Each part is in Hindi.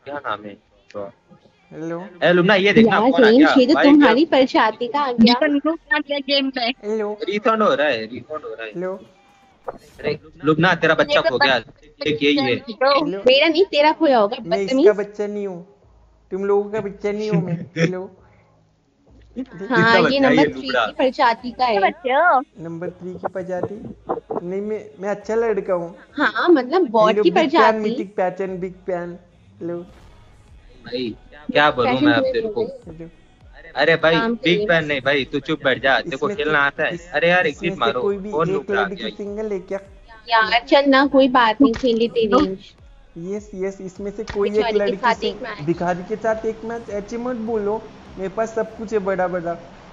क्या नाम है तो हेलो ए लुमना ये देखना यार कौन आ गया रेंज, ये तो भाई तुम्हारी प्रजाति का आ गया। गेम पे हेलो रिफंड हो रहा है रिफंड हो रहा है हेलो अरे लुमना तेरा बच्चा खो गया एक यही है हेलो। मेरा नहीं, तेरा खोया होगा मैं इसका बदतमीज। बच्चा नहीं हूँ, तुम लोगों का बच्चा नहीं हूँ मैं। हेलो। किसका हाँ, ये बच्चा है ये नंबर 3 लुमड़ा की प्रजाति का है। बच्चे हो नंबर 3 की प्रजाति नहीं, मैं अच्छा लड़का हूँ। हाँ मतलब बॉट हेलो की बिग पैन प्रजाति। Mythic pattern big pan. Hello भाई क्या बोलूं फैशन मैं अब तुम्हें तेरे को बोले हेलो। अरे भाई नाम के बिग लिए फैन बस। नहीं भाई तू चुप बैठ जा तेरे को इसमें से खेलना आता है अरे यार इसमें एग्जिट से मारो कोई भी कौन एक लुमड़ा आ लड़की गया सिंगल है क्या? यार चल ना, कोई बात नहीं, खेल लेते रेंज। यस यस, इसमें से कोई एक बेचारी के लड़की साथ से एक मैच। भिखारी के साथ एक मैच। ऐसे मत बोलो, मेरे पास सब कुछ है बड़ा बड़ा।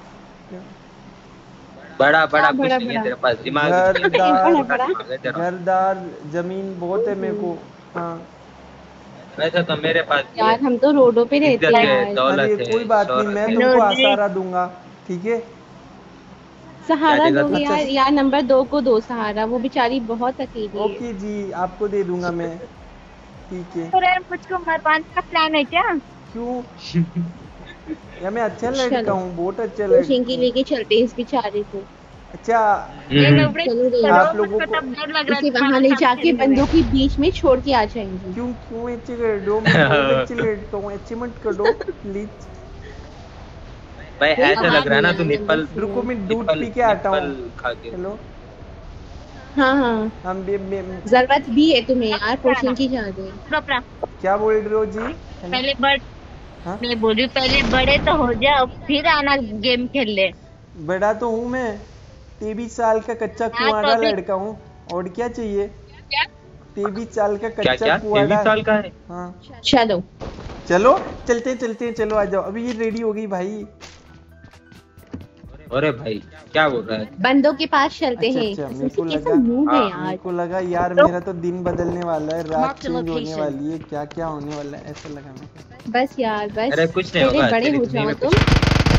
बड़ा बड़ा कुछ बड़ा नहीं है बड़ा? तेरे पास दिमाग नहीं है घरदार बड़ा छोटा बड़ा? दिमाग है तेरा घरदार जमीन बहुत है मेरे को। हाँ वैसे तो मेरे पास भी है यार हम तो रोडों पे रहते इज्जत हैं है यार। दौलत अरे है कोई बात नहीं, शोहरत मैं है तुमको आसारा दूंगा, ठीक है? क्या सहारा देगा दोगे तू अच्छा यार? यार नंबर 2 को दो सहारा, वो बेचारी बहुत अकेली है। ओके जी, आपको दे दूंगा मैं, ठीक है? तो यार मुझको मरवाने का प्लान है क्या? क्यों? या मैं अच्छा लड़का चलो हूँ, बहुत अच्छा कोचिंग लड़का की हूँ। लेके चलते हैं इस बेचारे को। अच्छा ये हम्म। नवरे चलो रेंज, करो, आप लोगों मुझको को तब डर लग रहा इसे है वहां तुम्हारे ले साथ जाके खेलने में। बंदों के बीच में छोड़ के आ जाएंगी। क्यों क्यों अच्छे कर दो, मैं बहुत अच्छे लड़का हूँ, अच्छे मत कर दो प्लीज। भाई कोई ऐसा लग बात रहा है नहीं ना तू यार, नंबर निप्पल रुको 4। मैं दूध निप्पल पी के आता हूँ। निप्पल खा के हेलो। हाँ हाँ, हम जरूरत भी है तुम्हें यार, क्या कोचिंग की जा रहे हैं। क्या बोल रहे हो जी? हेलो। पहले बड़ हाँ मैं बोल रही हूँ, पहले बड़े तो हो जाओ फिर आना गेम खेल ले। बड़ा तो हूँ मैं, 23 साल का कच्चा हाँ तो कुआड़ा अभी लड़का हूँ, और क्या चाहिए? 23 साल का क्या कच्चा क्या कुआड़ा। 23 साल का है हाँ चलो चलो चलते चलते, चलो आ जाओ, अभी ये रेडी हो गई भाई। अरे भाई क्या बोल रहा है बंदों के पास चलते अच्छा हैं। अच्छा, कसम मेरे से को कैसा लगा, मूड है हाँ, यार। मेरे को लगा यार मेरा तो दिन बदलने वाला है, रात चेंज होने वाली है, क्या क्या होने वाला है, ऐसा लगा मेरे को। बस यार बस, अरे कुछ नहीं पहले होगा बड़े तेरी हो जिंदगी जाओ में तुम। कुछ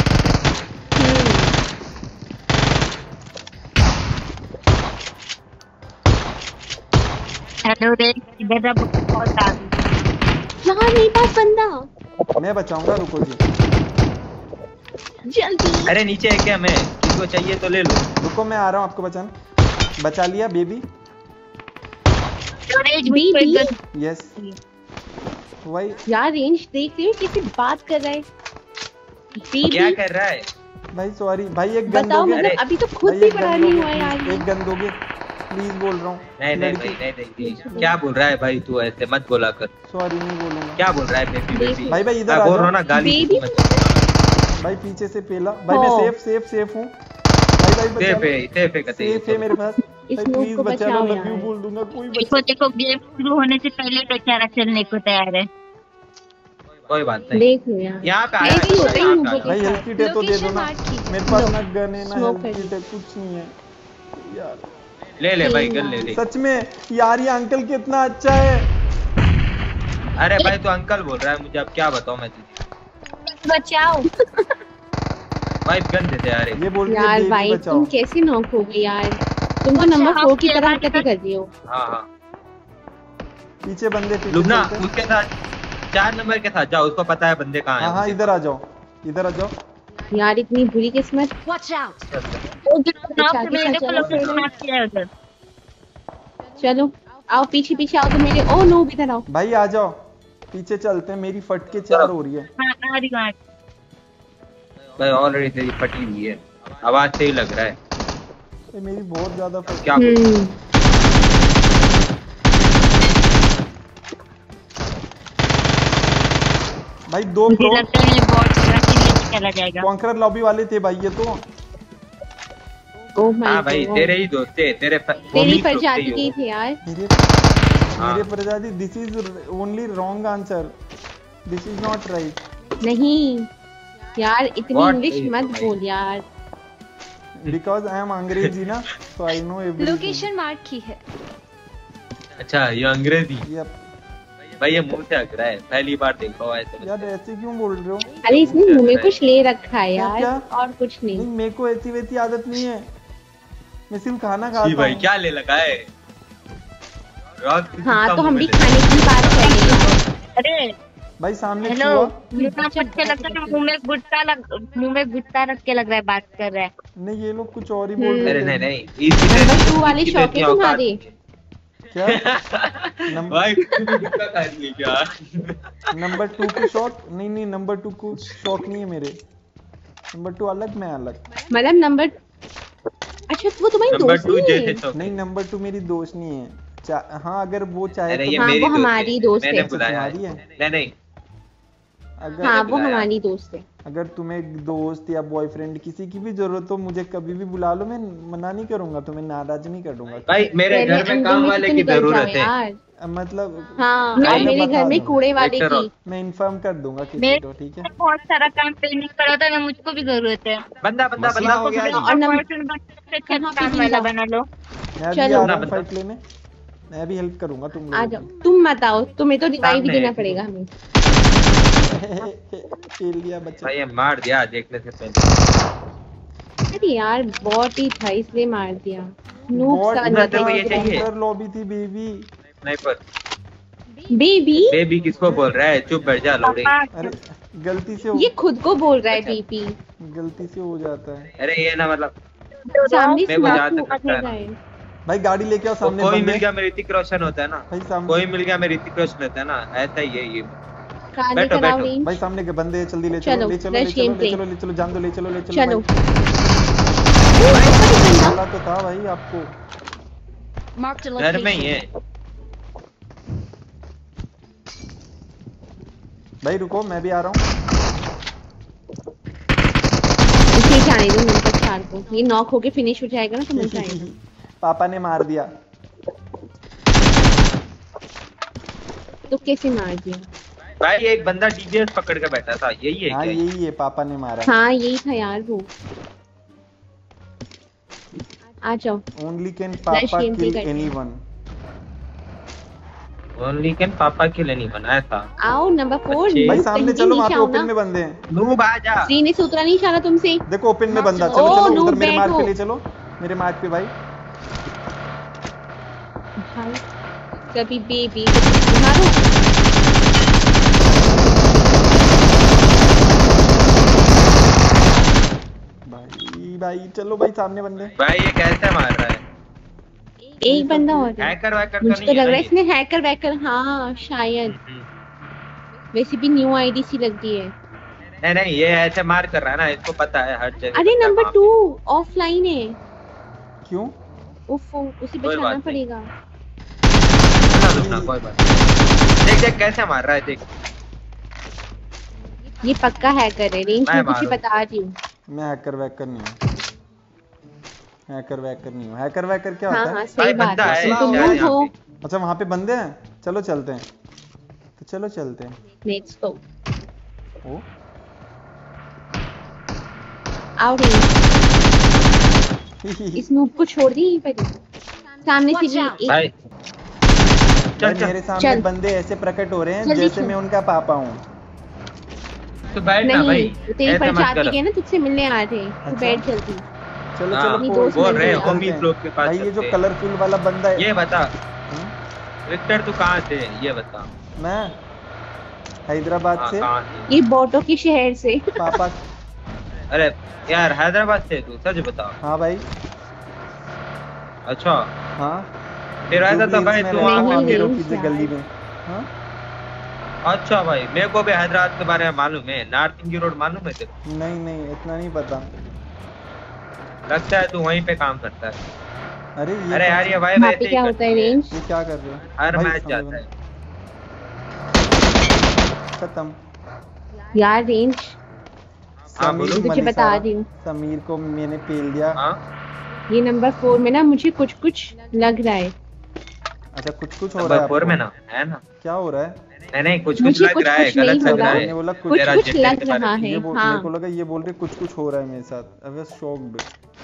हेलो रे, इधर बहुत आ गई। यहाँ मेरे पास बंदा, मैं बचाऊंगा, रुको जी। जल्दी। अरे नीचे है क्या मैं किसी को चाहिए तो ले लो रुको मैं आ रहा हूँ आपको बचाने। बचा लिया बेबी। बेबी यस वही। यार रेंज देख रही हो कैसे बात कर रहा है। क्या बेबी कर रहा है भाई सॉरी भाई, एक गन बताओ, दोगे? मतलब अभी तो खुद भाई भी एक बड़ा गन नहीं दोगे हुआ यार प्लीज, ये। एक गन दोगे प्लीज, बोल रहा हूँ। नहीं नहीं भाई नहीं क्या बोल रहा है भाई तू ऐसे मत बोला कर सॉरी नहीं बोलूंगा। क्या बोल रहा है बेबी बेबी भाई भाई इधर मैं आ बोल जाओ। रहा हूँ ना गाली बेबी मत भाई पीछे से पेला भाई, मैं हो। सेफ हूँ भाई, भाई बचा लो। सेफ है कहते सेफ है मेरे पास इस भाई, लोग प्लीज को बचा लो, बचाओ लव यू यार। बोल दूंगा, कोई देखो बचा। देखो, गेम शुरू होने से पहले बेचारा चलने को तैयार है। कोई बात नहीं देख लो यार, यहाँ पे आया ऐसे ही होता है यहाँ पे नूबों आया के भाई साथ। हेल्थ किट है तो दे दो ना, मेरे पास ना गन है ना स्मोक हेल्थ कर किट है, कुछ नहीं है यार। ले भाई गन ले सच में यार, ये अंकल कितना अच्छा है। अरे भाई तू अंकल बोल रहा है मुझे, अब क्या बताऊं मैं तुझे बचाओ। भाई गन दे दे यार ये बोल रही है यार बेबी भाई बचाओ। तुम कैसे नॉक हो गए यार, तुम तो नंबर 4 की तरह हरकतें कर रही हो। हाँ पीछे बंदे, पीछे लुबना चलते हैं। उसके साथ 4 नंबर के साथ जाओ, उसको पता है बंदे कहाँ हाँ हैं हाँ इधर आ जाओ, इधर आ जाओ। यार इतनी बुरी किस्मत। चलो आओ पीछे पीछे आओ तो मेरे, ओ नो इधर आओ। भाई आ जाओ, पीछे चलते हैं, मेरी फट के 4 हो रही है। भाई ऑलरेडी तेरी फटी हुई है, आवाज से ही लग रहा है ये मेरी बहुत ज्यादा फट। क्या भाई 2 प्रो चला जाएगा। कॉन्करर लॉबी वाले थे भाई ये तो। ओ माय हाँ भाई गॉड, तेरे ही दोस्त थे, तेरे तेरी प्रजाति के थे यार। मेरे प्रजाति, this is only wrong answer, this is not right. नहीं यार इतनी What इंग्लिश is मत it? बोल यार। बिकॉज आई एम अंग्रेजी ना, so I know everything. Location mark की है। अच्छा ये अंग्रेजी, यप भाई ये मुंह से हक रहा है, पहली बार देखा हुआ है ऐसे। यार ऐसे क्यों बोल रहे हो? अरे इसने मुंह में कुछ ले रखा है यार, क्या? और कुछ नहीं। नहीं मेरे को ऐसी वैसी आदत नहीं है, मैं सिर्फ खाना जी खाता भाई हूँ। क्या ले लगा है हाँ तो हम भी खाने की बात कर रहे हैं। अरे भाई सामने हेलो, चूहा। मुझे कुछ के लगता है मुंह में गुट्टा रख के लग रहा है बात कर रहा है। नहीं ये लोग कुछ और ही बोल रहे अरे थे। नहीं नहीं इसी नंबर 2 वाले शौक है तुम्हारे? क्या भाई तू भी गुटखा खा रही है क्या? नंबर 2 को शौक नहीं, नहीं नंबर 2 को शौक नहीं है मेरे। नंबर 2 अलग, मैं अलग। मतलब नंबर, अच्छा वो तुम्हारी नंबर दोस्त 2 नहीं जैसे है? शौक। नहीं नंबर 2 मेरी दोस्त नहीं है। हाँ अगर वो चाहे अरे तो ये हाँ, मेरी वो दोस्त हमारी है। दोस्त मैंने है। बुलाया है। तुम्हारी है? नहीं नहीं अगर हाँ वो बुलाया। हमारी दोस्त है। अगर तुम्हें दोस्त या बॉयफ्रेंड किसी की भी जरूरत हो मुझे कभी भी बुला लो, मैं मना नहीं करूंगा, तुम्हें नाराज नहीं कर दूंगा। भाई मेरे पहले घर में अंदर काम में से वाले तो की निकल जाओ जरूरत है। यार। मतलब हाँ, नहीं, और मेरे बता घर में दूंगा। कूड़े वाले एक की। मैं इन्फॉर्म कर दूंगा किसी मेरे को, ठीक है? बहुत सारा काम पेंडिंग पड़ा था ना, मुझको भी जरूरत है। बंदा बंदा मसला बंदा हो गया जी। और नंबर काम वाला बना लो। मैं भी चलो। आ रहा हूँ बता। फाइट लेने, मैं भी हेल्प करूंगा तुम आ लोगों जाओ, तुम मत आओ, तुम्हें तो रिवाइव भी सामने देना है। पड़ेगा हमें। खेल दिया बच्चा। भाई ये मार दिया देखने से पहले। अरे यार बॉट ही था इसलिए मार दिया। नूब बॉट सा उधर अंदर से वो ये था। चाहिए। काउंटर लॉबी थी बेबी। स्नाइपर बेबी, बेबी किसको बोल रहा है? चुप बैठ जा लोड़ी। पापा अरे गलती से हो, ये खुद को बोल रहा है अच्छा। बीपी। गलती से हो जाता है। अरे ये ना मतलब सामने मेरे को स्मोक जहाँ तक हुआ लगता है था ना। ये। भाई गाड़ी लेके आओ, तो सामने कोई बंदे। मिल गया मैं ऋतिक रोशन होता है ना। भाई सामने, कोई मिल गया मैं ऋतिक रोशन होता है ना, ऐसा ही है ये। कार बैठो, लेकर आओ बैठो। रेंज। भाई सामने के बंदे हैं, जल्दी ले चलो, चलो, ले चलो, ले rush चलो, ले gameplay। चलो, ले चलो, जान दो, ले चलो, ले चलो। चलो। भाई बोला तो था भाई आपको। घर में ही है। भाई रुको मैं भी आ रहा हूँ। इसे जाने दो मिनट चार को, ये नॉक होके फिनिश हो जाएगा ना तो मजा आएगा। पापा ने मार दिया। तो कैसे मार दिया? भाई एक बंदा डीबीएस पकड़ के बैठा था, यही है हाँ क्या? यही है, पापा ने मारा। हाँ यही था यार वो। आ जाओ। ओनली कैन पापा gameplay किल करते हैं। एनीवन। ओनली कैन पापा के लिए नहीं बनाया था। आओ नंबर 4। अच्छे। भाई सामने चलो, वहाँ पे ओपन में बंदे हैं। नूब आ जा। श्री ने उतरा नहीं चाहा तुमसे। देखो ओपन में बंदा, ओ, चलो चलो नूब उधर मेरे मार्क बैठो। पे ले चलो, मेरे मार्क पे भाई। भाई कभी बेबी मारो। भाई चलो भाई, सामने बंदे। भाई ये कैसे मार रहा है? एक बंदा और है। हैकर वैकर तो मुझे नहीं तो है लग रहा ना है ये? इसने हैकर वैकर, हाँ शायद। वैसे भी न्यू आईडी सी लगती है। नहीं नहीं ये ऐसे मार कर रहा है ना, इसको पता है हर जगह। अरे बंदा नंबर वहाँ 2 ऑफलाइन है। क्यों? उफ उसे कोई बचाना बात नहीं। पड़ेगा। पे। रुकना, कोई बात नहीं। देख देख कैसे मार रहा है, देख। ये पक्का हैकर है, रेंज मैं में कुछ मारूं। बता रही हूँ। मैं हैकर वैकर नहीं हूँ, हैकर वैकर नहीं हूँ। हैकर वैकर क्या हाँ होता हाँ है? सही भाई बात बंदा है, है, तुम शायद लोग यहाँ हो। पे। अच्छा वहाँ पे बंदे हैं, चलो चलते हैं। तो चलो चलते हैं। Let's go. ओ आओ रेंज। इस नूब को छोड़ दी यहीं पर ही। सामने से भी एक भाई भाई चल मेरे चल सामने चल। बंदे ऐसे प्रकट हो रहे हैं जल्दी जैसे चल। मैं उनका पापा हूँ। तो बैठ ना भाई, नहीं तेरी ऐसे मत प्रजाति कर। के ना तुझसे मिलने आ रहे हैं, तो अच्छा। बैठ जल्दी। चलो हाँ, चलो अपनी पोल- दोस्त बोल मिल रहे गई। हो होमी चलते लोग हैं। के पास भाई ये जो चलते हैं। कलरफुल वाला बंदा है। ये बता हम्म? विक्टर तू कहाँ से? ये बता। मैं हैदराबाद हाँ से। कहाँ से? ये बोटो के शहर से। पापा। अरे यार हैदराबाद से तू, सच बता। हाँ भाई। अच्छा हाँ फिर ऐसा तो भाई जुबली तू हिल्स में वहाँ रहता हूँ, नहीं, हीरो नहीं, की जो यार। गली में। हाँ अच्छा भाई मेरे को भी हैदराबाद के बारे में मालूम है। नॉर्थ इंडिया रोड मालूम है तेरे को? नहीं नहीं इतना नहीं पता। लगता है तू वहीं पे काम करता है। अरे ये अरे यार ये भाई वहाँ वैसे पे ही क्या होता है करती है। रेंज? ये क्या कर रहे हो? हर भाई मैच सामने जाता बंदा। है। खत्म। यार रेंज हाँ, बोलो। समीर तुझे बता मलिसारा। रही हूँ। समीर को मैंने पेल दिया। हाँ ये नंबर 4 में ना मुझे कुछ कुछ लग रहा है। अच्छा कुछ कुछ हो रहा है नंबर 4 में आपको? ना है ना? क्या हो रहा है? नहीं नहीं कुछ कुछ मुझे लग रहा है, कुछ गलत नहीं लग हो रहा रहा। है। मैंने बोला कुछ तेरा कुछ जेट लग के बारे रहा में। है। ये मेरे को हाँ लगा ये बोल रहे कुछ हो रहा है मेरे साथ। I was shocked.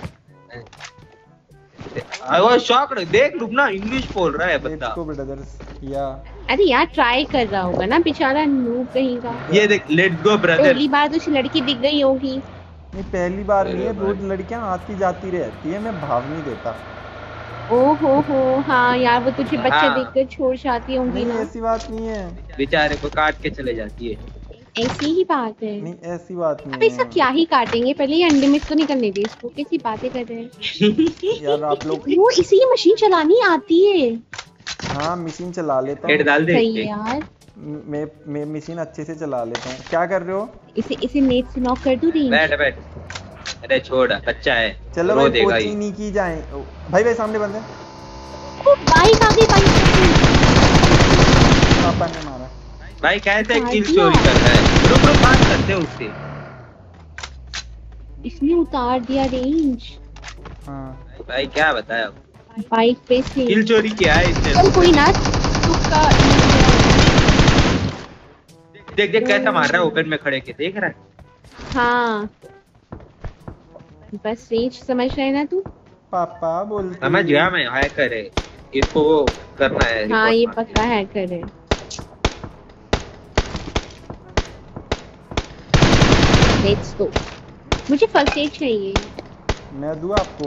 I was shocked. देख रुकना, इंग्लिश बोल रहा है लेट्स बंदा। Go brothers. या अरे यार ट्राई कर रहा होगा ना बेचारा नूब कहीं का। ये देख लेट्स गो ब्रदर। पहली बार तो उसे लड़की दिख गई होगी। नहीं पहली बार नहीं है, अरे रोज लड़कियां आती जाती रहती है, मैं भाव नहीं देता। हो हाँ यार, वो तुझे बच्चा हाँ। देखकर छोड़ जाती होंगी नहीं ना। ऐसी बात नहीं है, बेचारे को काट के चले जाती है। ऐसी ही बात है। नहीं ऐसी बात अब नहीं इसका है क्या ही काटेंगे, पहले ये अंडे मिक्स तो निकलने दे इसको, कैसी बातें कर रहे हैं। यार आप लोग। वो इसी की मशीन चलानी आती है। हाँ मशीन चला लेता हेड हूँ, डाल दे सही इसके। है यार। मैं मशीन अच्छे से चला लेता हूँ। क्या कर रहे हो? इसे नेट से नॉक कर दूं रेंज। बैठ बैठ। अरे छोड़, बच्चा है, चलो रो भाई देगा कोचिंग ही। नहीं की जाए। भाई भाई सामने बंदे, ओ बाइक आ गई, बाइक पापा ने मारा। भाई कैसे मार किल दिया। चोरी कर रहा है? रुक रुक, बात करते हैं उससे। इसने उतार दिया रेंज। हाँ भाई क्या बताया, बाइक पे से। किल चोरी किया है इसने। चल कोई ना, तुक्का। देख देख कैसा मार रहा है ओपन में खड़े के, देख रहा है। हाँ बस रेंज समझ रहा है ना तू। पापा बोलते समझ गया मैं, हैकर है, इसको वो करना है। हाँ report ये मारना है। पक्का हैकर है। Let's go. मुझे फर्स्ट एड चाहिए। मैं दूँ आपको?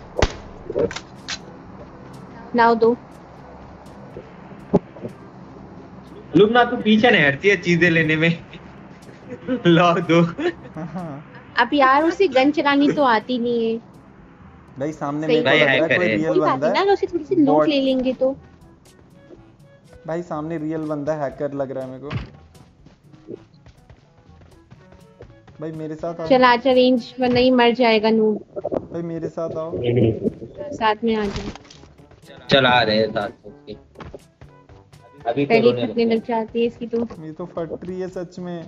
लाओ दो। लुबना तू पीछे नहीं हटती है चीजें लेने में। ला दो। हाँ। अब यार उसे गन चलानी तो आती नहीं है। भाई सामने सही मेरे को भाई लग रहा है हैकर कोई है। रियल कोई बात बंदा नहीं ना, है। उसे थोड़ी सी लूट Bot। ले लेंगे तो। भाई सामने रियल बंदा हैकर लग रहा है मेरे को। भाई मेरे साथ आओ, चल आजा रेंज, वरना ही मर जाएगा नूब। भाई मेरे साथ आओ। साथ में आ जा। चल आ रहे हैं साथ में। अभी तो पहले रोने थकने लगा। लग जाती है इसकी तो। ये तो फट रही है सच में।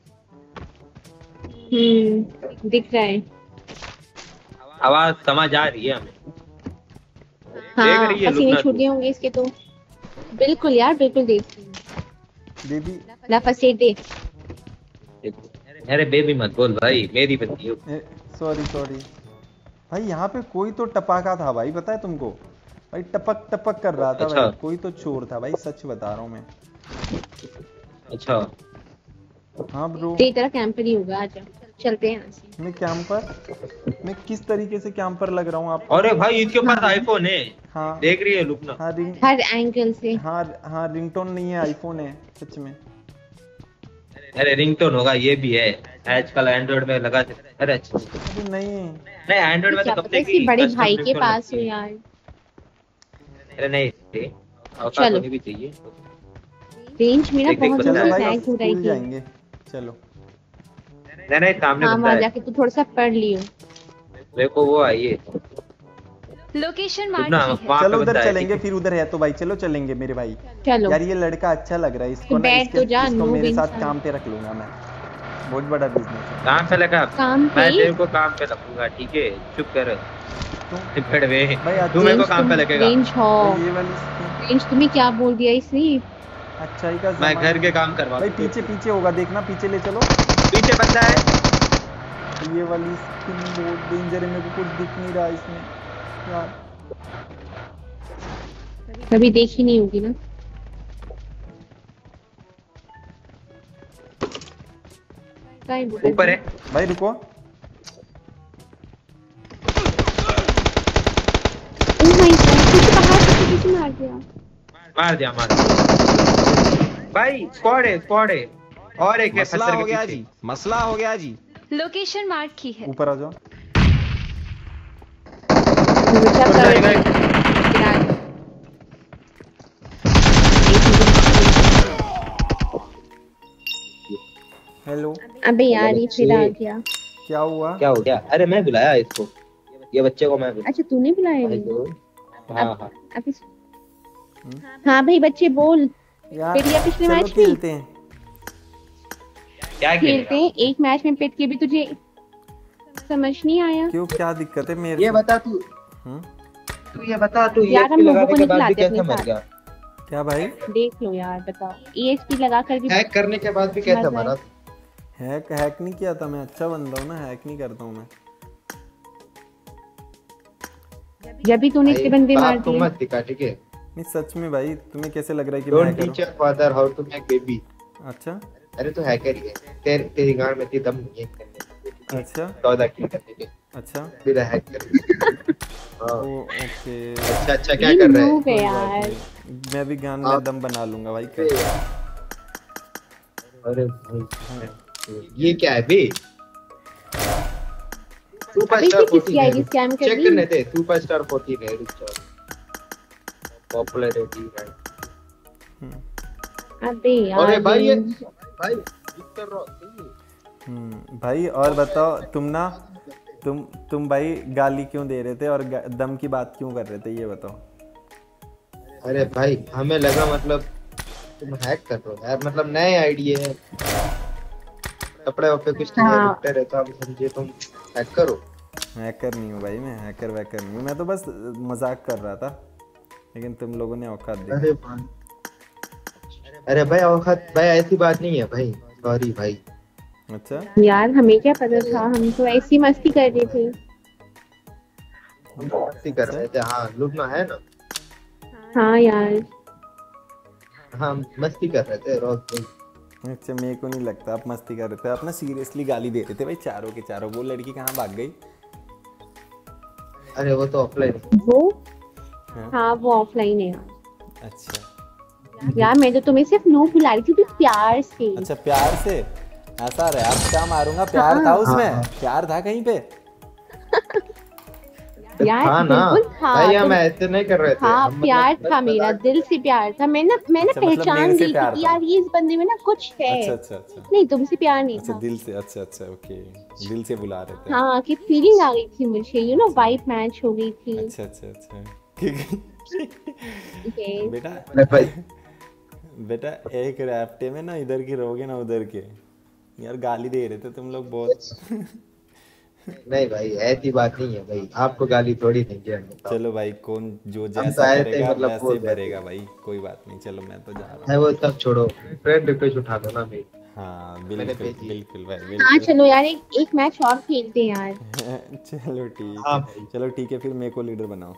दिख रहा है। आवाज समझ आ रही है हमें। देख हाँ रही है पसीने लुबना छूट तू? गए होंगे इसके तो। बिल्कुल यार, बिल्कुल देख रही हूँ। बेबी ला फर्स्ट एड दे। अरे बेबी मत बोल भाई, मेरी बंदी हो। Sorry sorry. भाई यहाँ पे कोई तो टपाका था भाई, पता है तुमको? भाई टपक टपक कर रहा था अच्छा। भाई, कोई तो चोर था भाई, सच बता रहा हूँ मैं। अच्छा हाँ ब्रो। तेरी तरह कैंपर ही होगा, आजा चलते हैं यहाँ से। मैं कैंपर, मैं किस तरीके से कैंपर लग रहा हूँ आपको? अरे भाई इसके पास हाँ। आईफोन है, हाँ देख रही है लुबना? हाँ हर एंगल से। हाँ हाँ रिंगटोन नहीं है, आईफोन है सच में। अरे रिंगटोन होगा, ये भी है आजकल एंड्रॉइड में लगा सकते। अरे अच्छा अरे नहीं नहीं, एंड्रॉइड में क्या तो कब पता से इसके की बड़े custom भाई के ringtone पास लगती हो है। यार। अरे नहीं थे, औकात चलो। होनी भी चाहिए। रेंज में ना देख, देख, बहुत बंदा चलो है। ज्यादा भाई लैग हो रही स्कूल थी। जाएंगे, चलो। नहीं नहीं, सामने हाँ बंदा वहाँ है। जाके तू थोड़ा सा पढ़ लियो। देखो वो आई है लोकेशन लुबना, मार्क की है। वहाँ पे चलो उधर बंदा है, चलेंगे, ठीक है। फिर उधर है तो भाई चलो चलेंगे मेरे भाई। चलो यार ये लड़का अच्छा लग रहा है, इसको तो ना बैठ इसके तो जा, इसको noob मेरे साथ इंसान। काम पे रख लूंगा मैं। बहुत बड़ा बिजनेस है। काम पे लगा? काम मैं पे? तेरे को काम पे रखूंगा, ठीक है? चुप कर, तुम फिर वे भाई तू मेरे को रेंज काम पे लगेगा। रेंज हो। भाई ये वाली रेंज तुम्हें क्या बोल दिया इसने? अच्छाई का मैं जमाना। घर के काम करवा भाई पीछे पीछे होगा, देखना पीछे ले चलो। पीछे बंदा है। ये वाली स्किन बहुत डेंजर है, मेरे को कुछ दिख नहीं रहा इसमें यार। कभी देखी नहीं होगी ना। कहीं बुक ऊपर है। भाई रुको, ओ माय गॉड, कुछ बाहर से किसी मार दिया। मार दिया, मार दिया। भाई स्क्वाड है और एक है मसला पत्थर हो के गया पीछे। जी, मसला हो गया जी। लोकेशन मार्क की है। ऊपर आ जाओ। रुचा उधर कर एक है। हेलो अबे यार ये फिर आ गया। क्या हुआ? क्या हो गया? अरे मैं बुलाया इसको, ये बच्चे को मैं बुलाया। अच्छा तूने बुलाया भाई नहीं? तो हाँ हाँ अब इस... हाँ भाई बच्चे बोल। यार फिर या पिछले चलो मैच में खेलते हैं। क्या खेलते खेलेगा? हैं, एक मैच में पिट के भी तुझे समझ नहीं आया। क्यों, क्या दिक्कत है मेरे ये से? बता तू, हम्म? तू ये बता तू यार, हम ESP लोगों लगाने को के नहीं बाद भी खिलाते कैसे अपने मर साथ। गया? क्या भाई? देख लो यार, बताओ ESP लगा कर भी हैक करने के बाद भी कैसे मजा मरा? हैक हैक नहीं किया था मैं, अच्छा बंदा हूँ ना, हैक नहीं करता हूँ मैं। जब भी तूने इतने बंदे मार बात को दिए। मत दिखा, ठीक है? नहीं सच में भाई, तुम्हें कैसे लग रहा है कि मैं don't hacker teach your father how to make baby. हूँ? अच्छा अरे तो हैकर ही है, तेरी गांड में इतनी दम नहीं है करने की। अच्छा 14 किल करने के अच्छा। फिर हैक कर। ओके अच्छा क्या ये कर रहे noob हैं? है यार। मैं भी गन में दम बना लूंगा भाई। अरे भाई ये क्या है बे? अभी सुपरस्टार से किसकी 14 है, आईडी स्कैम कर चेक रही? करने थे। सुपरस्टार 14 है, रुक जाओ। पॉपुलैरिटी है। अबे अरे यार भाई ये range। भाई विक्टर रॉक भाई और बताओ तुम भाई गाली क्यों दे रहे थे और दम की बात क्यों कर रहे थे, ये बताओ। अरे भाई हमें लगा मतलब तुम हैक कर रहे हो यार, मतलब नए आईडी है, कपड़े वपड़े कुछ नहीं है, हाँ। विक्टर है, तो हम समझे तुम हैक करो। हैकर नहीं हूँ भाई, मैं हैकर वैकर नहीं हूँ, मैं तो बस मजाक कर रहा था, लेकिन तुम लोगों ने औकात दी। अरे भाई औकात भाई ऐसी बात नहीं है भाई, सॉरी भाई। अच्छा यार हमें क्या पता था, हम तो ऐसी मस्ती कर रहे थे। हम मस्ती कर रहे थे, हाँ लुटना है ना। हाँ यार। हाँ मस्ती कर रहे थे रॉक भाई। अच्छा मेरे को नहीं लगता आप मस्ती कर रहे थे, आप ना सीरियसली गाली दे रहे थे भाई चारों के चारों। वो लड़की कहाँ भाग गई? अरे वो तो ऑफलाइन। वो हाँ वो ऑफलाइन है यार। अच्छा यार मैं तो तुम्हें सिर्फ नो बुला रही थी, तो प्यार से। अच्छा प्यार से ऐसा रहा, अब क्या मारूंगा? प्यार था उसमें? हाँ। प्यार था कहीं पे? यार हाँ ना बिल्कुल था। भाई, हम तुम ऐसे नहीं कर रहे थे। हाँ हम प्यार मतलब था, मेरा दिल से प्यार था। मैंने अच्छा, मतलब पहचान मेरे से ली प्यार थी कि था। यार ये इस बंदे में ना कुछ है। अच्छा अच्छा अच्छा नहीं तुमसे प्यार नहीं अच्छा था। दिल से, अच्छा अच्छा ओके, दिल से बुला रहे थे। हाँ कि फीलिंग आ गई थी मुझे, यू नो वाइब मैच हो गई थी। अच्छा अच्छा अच्छा क्योंकि Yes। बेटा अरे भाई बेटा एक रैप्टे में ना इधर की रहोगे ना उधर के। यार गाली दे रहे थे तुम लोग बहुत। नहीं भाई ऐसी बात नहीं है भाई, आपको गाली थोड़ी देंगे हम, बताओ। चलो भाई कौन जो हम तो जैसा ऐसे ही करेगा मतलब वैसे बोल रहे थे। भरेगा भाई, कोई बात नहीं। चलो मैं तो जा रहा है वो सब छोड़ो, फ्रेंड रिक्वेस्ट उठा दो ना मेरी। हूँ। हाँ मैंने बिल्कुल भेजी। बिल्कुल भाई हाँ बिल्कुल। चलो यार एक मैच और खेलते हैं यार। चलो ठीक हाँ है, भाई। चलो ठीक है, फिर मेरे को लीडर बनाओ।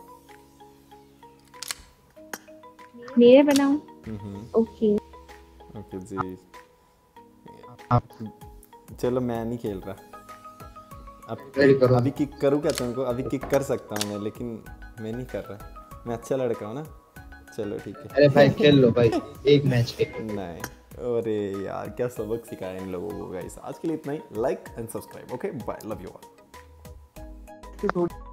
मेरे बनाओ। ओके। ओके जी। आप चलो मैं नहीं खेल रहा अब। Ready करो। अभी किक करूँ क्या तुमको? अभी किक कर सकता हूँ मैं, लेकिन मैं नहीं कर रहा। मैं अच्छा लड़का हूँ ना। चलो ठीक है। अरे भाई खेल लो भाई, एक मैच खेल। नहीं, अरे यार क्या सबक सिखाया इन लोगों को गाइस। आज के लिए इतना ही। Like and subscribe. Okay bye, love you all.